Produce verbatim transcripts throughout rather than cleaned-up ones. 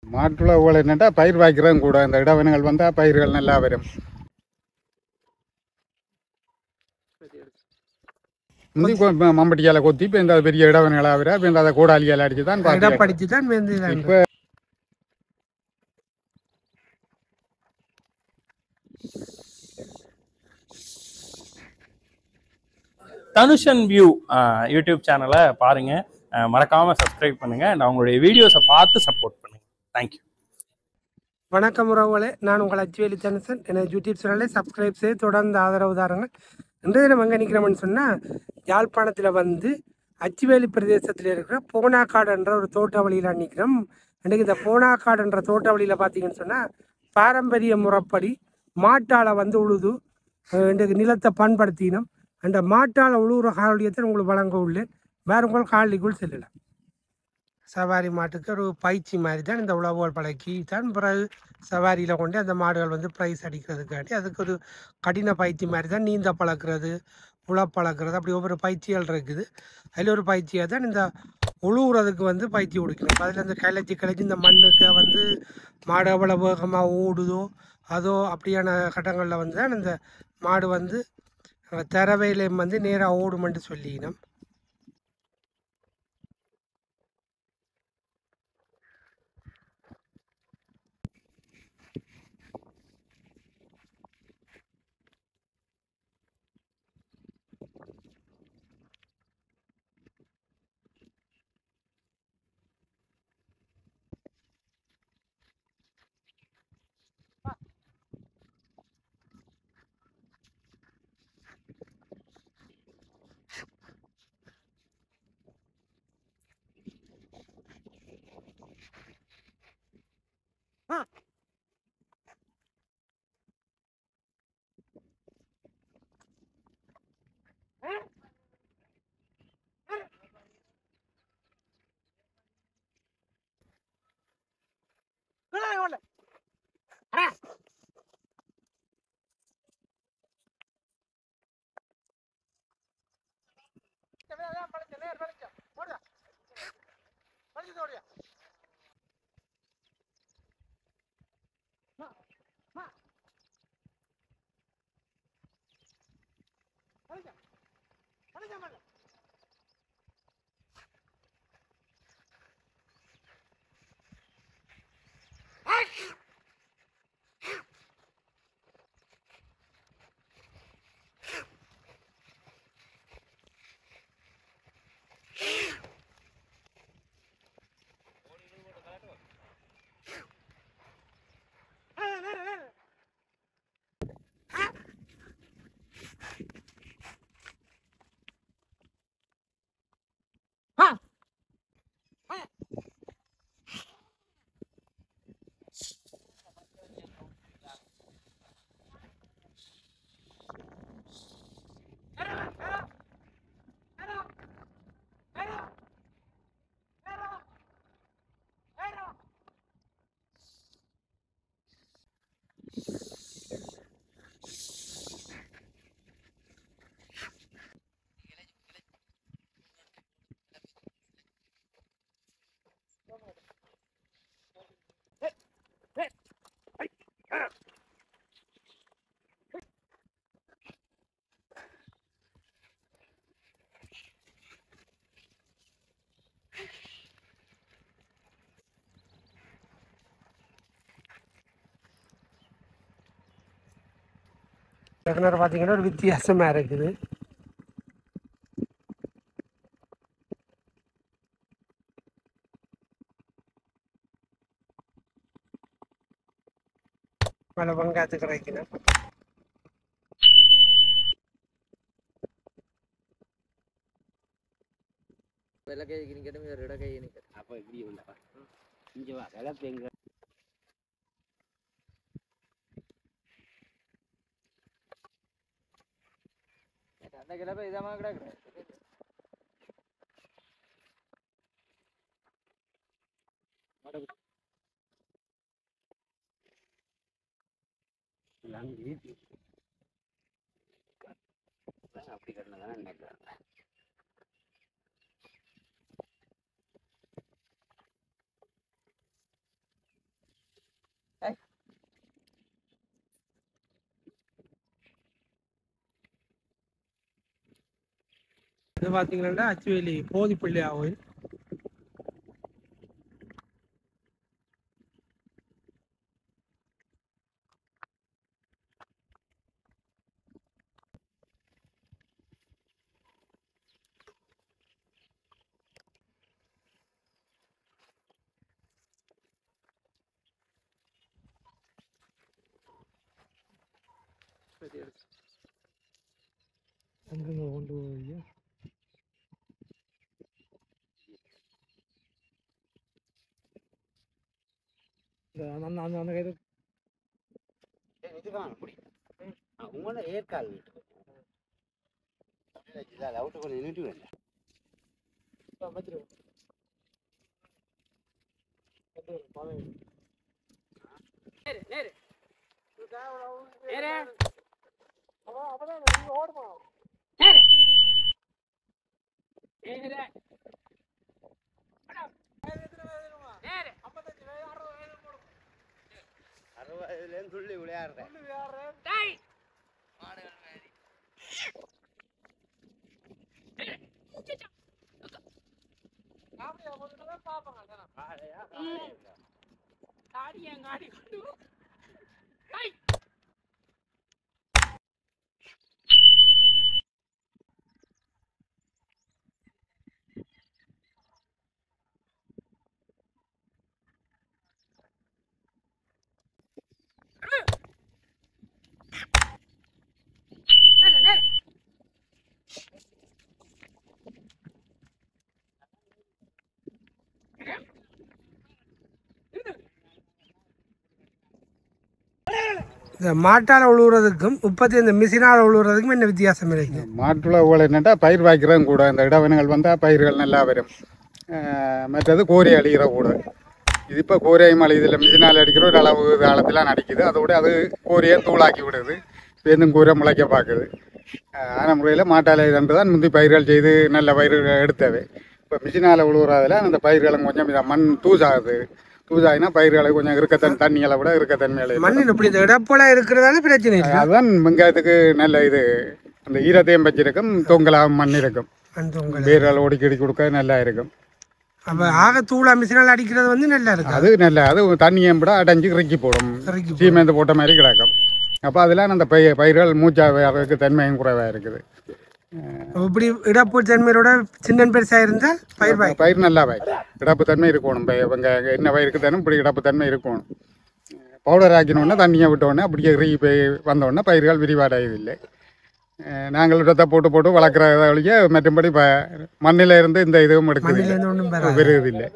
மாட்டுளவுகள் என்னட்டா பயிர் வாய்க்கிறதும் கூட இந்த இடவனங்கள் வந்தால் பயிர்கள் நல்லா வரும். முந்தி மம்பட்டியால் கொத்தி இப்போ இந்த பெரிய இடவனங்களாக வர இப்போ இந்த அதை கூடாலியால் அடிச்சு தான் படிச்சு தான் இப்போ தனுஷன் வியூ யூடியூப் சேனலை பாருங்க, மறக்காம சப்ஸ்கிரைப் பண்ணுங்க, நான் உங்களுடைய வீடியோஸை பார்த்து சப்போர்ட் பண்ணுங்க. தேங்க்யூ. வணக்கம் உறவுகளே, நான் உங்கள் அச்சுவேலி தனுஷன். எனது யூடியூப் சேனலை சப்ஸ்கிரைப் செய்து தொடர்ந்து ஆதரவு தாருங்கள். இன்றைய தினம் எங்கே நிற்கிறோம்னு சொன்னால், யாழ்ப்பாணத்தில் வந்து அச்சுவேலி பிரதேசத்தில் இருக்கிற போனாக்காடு என்ற ஒரு தோட்ட வழியில் நிற்கிறோம். இன்றைக்கு இந்த போனாக்காடு என்ற தோட்ட வழியில் பார்த்தீங்கன்னு சொன்னால், பாரம்பரிய முறைப்படி மாட்டால் வந்து உழுது இன்றைக்கு நிலத்தை பண்படுத்தினோம். அந்த மாட்டால் உழுவுற காவலியத்தை உங்களுக்கு வழங்க உள்ளேன். வேறு உங்கள் காவலிக்குள் செல்லலாம். சவாரி மாட்டுக்கு ஒரு பயிற்சி மாதிரி தான் இந்த உழவுகள் பழக்கி தான் பிறகு சவாரியில் கொண்டு அந்த மாடுகள் வந்து ப்ரைஸ் அடிக்கிறதுக்காண்டி அதுக்கு ஒரு கடின பயிற்சி மாதிரி தான் நீந்த பழக்கிறது, உழ பழக்கிறது, அப்படி ஒவ்வொரு பயிற்சிகள் இருக்குது. அதில் ஒரு பயிற்சியாக தான் இந்த உழுவுறதுக்கு வந்து பயிற்சி கொடுக்கணும். அதில் இந்த கிளச்சி கிளச்சி இந்த மண்ணுக்கு வந்து மாடு எவ்வளோ வேகமாக ஓடுதோ அதோ அப்படியான கட்டங்களில் வந்து தான் இந்த மாடு வந்து தரவையிலையும் வந்து நேராக ஓடுமென்று சொல்லினோம். கிணறு பார்த்தீங்கன்னா ஒரு வித்தியாசமாக இருக்குது. மழை வெங்காயத்துக்கு கிடைக்கணும். அந்த கிளப்ப இதமா கிடக்குற அப்படி கட்டினதானே நினைக்கிறேன். இது பார்த்தீங்கன்னா அச்சுவேலி போதிப்பள்ளி கோயில். அங்கே கொண்டு போய் அந்த அந்த அந்த கைது இதுதான் அப்படி உங்களோட ஏற்கால் வீட்டு அவுட்டு கொஞ்சம் நின்றுட்டு வேண்டாம் அறுபதுலேருந்து துள்ளி விளையாடுறேன் இந்த மாட்டால் உழுவுறதுக்கும் முப்பத்தி இந்த மிஷினால் உழுவுறதுக்கும் என்ன வித்தியாசம் இருக்கு? மாட்டுல உழவு என்னட்டா பயிர் வாய்க்கிறதும் கூட இந்த இடவனங்கள் வந்தால் பயிர்கள் நல்லா வரும். மற்றது கோரி அடிக்கிற கூட இது இப்போ கோரியும் அழி இதில் மிஷினால் அடிக்கிற ஒரு அளவு காலத்தில் அடிக்குது. அதோட அது கோரியை தூளாக்கி விடுது. பேருந்தும் கூரை முளைக்க பார்க்குது. ஆன முறையில் மாட்டால் இதுன்றது தான் முந்தி பயிர்கள் செய்து நல்ல பயிர்கள் எடுத்தவை. இப்போ மிஷினால் உழுவுறதில் அந்த பயிர்களும் கொஞ்சம் இதை மண் தூசாகுது. தூசாயினா பயிர்களை கொஞ்சம் இருக்கத்தன் தண்ணிகளை விட இருக்கத்தன்மையில மண்ணில் இப்படி இந்த இடப்போல இருக்கிறதால பிரச்சனை இல்லை. அதுதான் வெங்காயத்துக்கு நல்ல இது அந்த ஈரத்தையும் வச்சிருக்கும். தொங்கலாக மண் இருக்கும். வேர்கள் ஒடிக்கடி கொடுக்க நல்லா இருக்கும். அப்போ ஆக தூளா மிஷினால் அடிக்கிறது வந்து நல்லா இருக்கும். அது நல்ல அது தண்ணியும் விட அடைஞ்சு இறக்கி போடும். சீமேந்து போட்ட மாதிரி கிடக்கும். அப்போ அதெல்லாம் அந்த பயிர் பயிர்கள் மூச்சாக தன்மையும் குறைவாக இருக்குது. இப்படி இடப்பு தன்மையோட சின்ன பெருசாக இருந்தால் பயிர் வாய் பயிர் நல்லா வாய் இடப்பு தன்மை இருக்கணும். வெங்காயம் என்ன பயிருக்கு தானே இப்படி இடப்பு தன்மை இருக்கணும். பவுடர் ஆக்கினோடனே தண்ணியை விட்டோடனே அப்படியே இறுகி போய் வந்தோடனே பயிர்கள் விரிவாடையதில்லை. நாங்கள் இடத்தை போட்டு போட்டு வளர்க்குற வழியே மற்றபடி இப்போ மண்ணில் இருந்து இந்த இதுவும் எடுக்குது பெருகுதில்லை.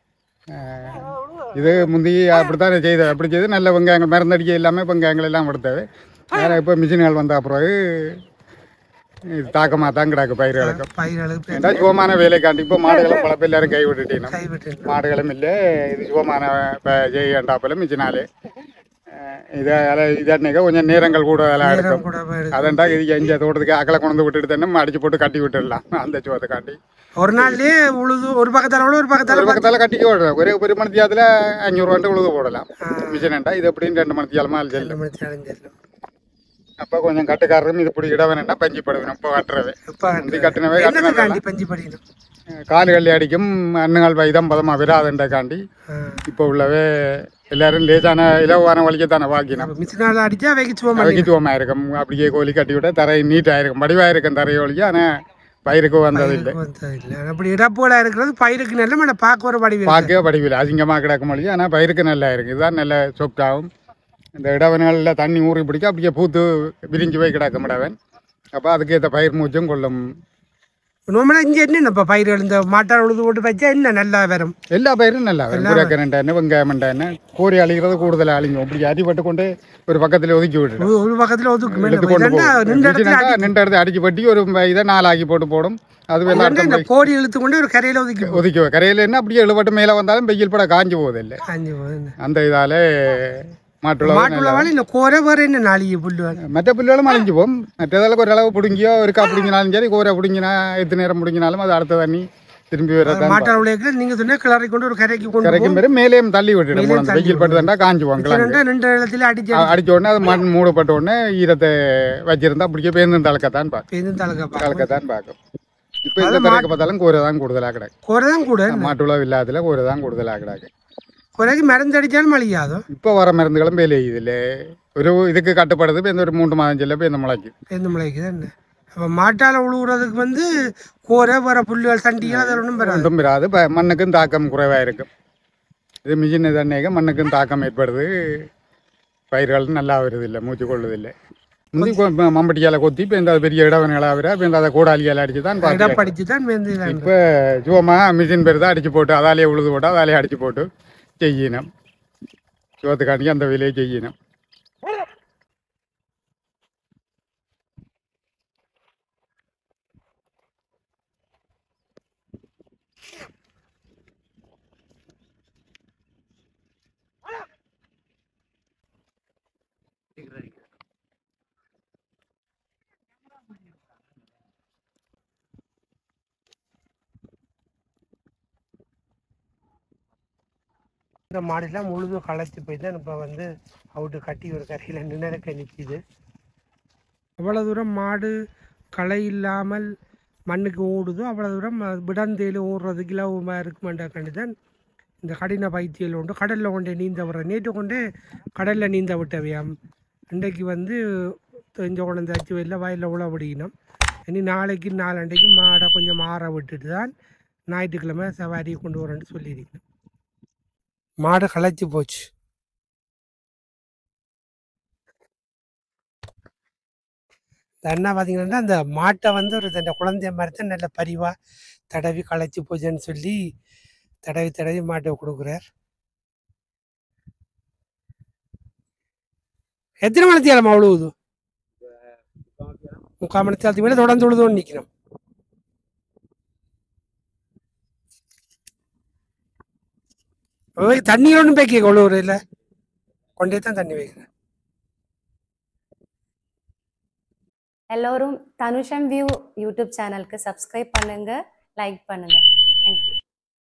இது முந்தி அப்படித்தான் செய்த அப்படி செய்து நல்ல வெங்காயங்கள் மருந்தடிக்க எல்லாமே வெங்காயங்கள் எல்லாம் எடுத்தது. வேறு இப்போ மிஷின்கள் வந்த பிறகு இது தாக்கமாக தான் கிடக்கு பயிர்களுக்கும். பயிர்களுக்கு ஏன்னா சுகமான வேலைக்காண்டி இப்போ மாடுகளும் பல பேர் எல்லாரும் கை விட்டுட்டீங்கன்னா மாடுகளும் இல்லை. இது சுகமான இப்போ ஜெய்யாண்டாப்பில் மிச்சினாலே இதை இதன்னைக்கு கொஞ்சம் நேரங்கள் கூட அதெல்லாம் எடுக்கும். அதன்டா இது எஞ்ச தோட்டத்துக்கு அக்கலை கொண்டு விட்டுட்டு தானே அடிச்சு போட்டு கட்டி விட்டுடலாம். அந்த சுவத்துக்காண்டி ஒரு நாள்லயே உழுது ஒரு பக்கத்தால் ஒரு பக்கத்தால் ஒரு பக்கத்தால் கட்டிக்க விடலாம். ஒரே ஒரு மணி தியாலத்தில் அஞ்சூறுவான்ட்டு உழுது போடலாம். மிஷினண்டா இது எப்படின்னு ரெண்டு மணி தியாலமா செல்லும். அப்போ கொஞ்சம் கட்டுக்காரரும் இது இப்படி இடவேனா பஞ்சு படுவேன். இப்போ கட்டுறவே இப்போ கட்டினவே கட்டினவே பஞ்சு படிக்கணும். காலுகளில் அடிக்கும் அண்ணுகள் வைதம் பதமாக விராதுன்றக்காண்டி இப்போ உள்ளவே எல்லாரும் லேசான இலவான வலிக்கத்தானே வாக்கினோம். மிஷினால் அடிச்சா வைக்கிச்சுவோம் வைக்கிச்சுவமாக இருக்கும். அப்படியே கோழி கட்டி விட தரை நீட்டாக இருக்கும். வடிவாக இருக்கும் தரையை ஒழிக்க. ஆனால் பயிருக்கு வந்தது இல்லை. அப்படி இடப்போல இருக்கிறது பயிருக்கு நல்ல மேடம் பார்க்க ஒரு வடிவில் பார்க்கவே வடிவில் அசிங்கமாக கிடக்கும் மொழியும். ஆனால் பயிருக்கு நல்லா இருக்குது. இதுதான் நல்ல சொப்டாகும். இந்த இடவன்களில் தண்ணி ஊறி பிடிக்க அப்படியே பூத்து விரிஞ்சு போய் கிடக்கும் இடவன். அப்போ அதுக்கு ஏற்ற பயிர் மூச்சும் கொள்ளும். நம்மளா இங்கே என்னென்ன பயிர்கள் இந்த மாட்டால் உழுது போட்டு வச்சா என்ன நல்லா வரும்? எல்லா பயிரும் நல்லா வரும். குரக்கரண்டான வெங்காயமண்டான கோரி அழிகிறது கூடுதல் அழிஞ்சோம். அப்படி அடிபட்டு கொண்டு ஒரு பக்கத்தில் ஒதுக்கி விட்டு ஒரு பக்கத்தில் ஒதுக்கு நின்ற இடத்துல அடிச்சு பட்டி ஒரு இதை நாளாக்கி போட்டு போடும். அது கோடி இழுத்து கொண்டு ஒரு கரையில் ஒதுக்கி ஒதுக்கி கரையில் என்ன அப்படியே எழுபட்டு மேலே வந்தாலும் வெயில் பட காஞ்சி போகுது இல்லை. காஞ்சி போகுது. அந்த இதாலே மாட்டுள்ளவாள் இந்த கோரை வேறு என்ன நாளைக்கு புல்லு மற்ற புல்லுகளும் அழிஞ்சு போகும். மற்றதால ஒரு அளவு பிடுங்கியோ இருக்கா பிடிங்கினாலும் சரி கோரை பிடிங்கினா எத்தனை நேரம் பிடிங்கினாலும் அது அடுத்த தண்ணி திரும்பி வர மாட்டாள் உழைக்க நீங்க சொன்ன கிளறி கொண்டு ஒரு கரைக்கு கொண்டு கரைக்கும் பேர் மேலேயும் தள்ளி விட்டுடும். வெயில் பட்டு தண்டா காஞ்சுவாங்க. ரெண்டு இடத்துல அடிச்சு அடிச்ச உடனே அது மண் மூடப்பட்ட உடனே ஈரத்தை வச்சிருந்தா அப்படியே பேருந்து தளக்கத்தான் பார்க்கும். பேருந்து தளக்க தளக்கத்தான் பார்க்கும். இப்போ இந்த தரைக்கு பார்த்தாலும் கோரை தான் கூடுதலாக கிடக்கு. கோரை தான் கூட மாட்டுளவு இல்லாததில் கோரை தான் கூடுதலாக கிடக்கு. குறைக்கு மருந்து அடித்தாலும் மழியாதோ. இப்போ வர மருந்துகளும் வேலை இதில் ஒரு இதுக்கு கட்டுப்படுது. இப்போ இந்த ஒரு மூன்று மாதம் செல்ல இப்போ இந்த முளைக்கு எந்த முளைக்கு தான் என்ன. அப்போ மாட்டால் உழுவுறதுக்கு வந்து கோரை வர புல்லுகள் தண்டிகள் அதில் ஒன்றும் பெறாது. ஒன்றும் பெறாது. இப்போ மண்ணுக்கும் தாக்கம் குறைவாக இருக்கும். இது மிஷின் தண்ணிக்கு மண்ணுக்கும் தாக்கம் ஏற்படுது. பயிர்கள் நல்லா வருது இல்லை, மூச்சு கொள்ளுதில்லை. முந்தி மம்பட்டியால் கொத்தி இப்போ இந்த பெரிய இடவன்களாக வர இப்போ இந்த அதை கூடாலியால் அடிச்சு தான் படிச்சு தான் இப்போ சுவமாக மிஷின் பெருதான் அடிச்சு போட்டு அதாலேயே உழுது போட்டு அதாலேயே அடிச்சு போட்டு செய்யணும். சுவத்துக்காண்டி அந்த வேலையை செய்யணும். இந்த மாடெல்லாம் முழுதும் களைச்சி போய் தான் இப்போ வந்து அவுட்டு கட்டி ஒரு கரையில் நினைக்க நிற்கிது. எவ்வளோ தூரம் மாடு களை இல்லாமல் மண்ணுக்கு ஓடுதோ அவ்வளோ தூரம் விடந்தேல் ஓடுறதுக்கு இலவமாக இருக்குமெண்டாக்காண்டி தான் இந்த கடின பயிற்சியில் உண்டு. கடலில் கொண்டே நீந்த விடுற நேற்று கொண்டே கடலில் நீந்த விட்டவையாம். இன்றைக்கு வந்து இந்த குழந்தை அச்சு வயலில் வயலில் உழ விடிக்கணும். இனி நாளைக்கு நாலண்டைக்கு மாடை கொஞ்சம் மாற விட்டுட்டு தான் ஞாயிற்றுக்கிழமை சவாரியை கொண்டு வரேன்னு சொல்லியிருக்கணும். மாடு களைச்சி போச்சு. என்ன பார்த்தீங்கன்னா அந்த மாட்டை வந்து ஒரு இந்த குழந்தைய மாதிரி தான் நல்ல பரிவா தடவி களைச்சி போச்சுன்னு சொல்லி தடவி தடவி மாட்டை கொடுக்குறார். எத்தனை மணித்தியாலமா உழுவுது? முக்கால் மணித்தியாலத்துக்கு மேலே தொடர்ந்து உழுதுன்னு நிற்கணும். தண்ணி ஒன்றும் பேக்க உழுவுறையில் கொண்டே தான் தண்ணி வைக்கிறேன். எல்லோரும் தனுஷம் வியூ யூடியூப் சேனலுக்கு சப்ஸ்கிரைப் பண்ணுங்க, லைக் பண்ணுங்க. தேங்க்யூ.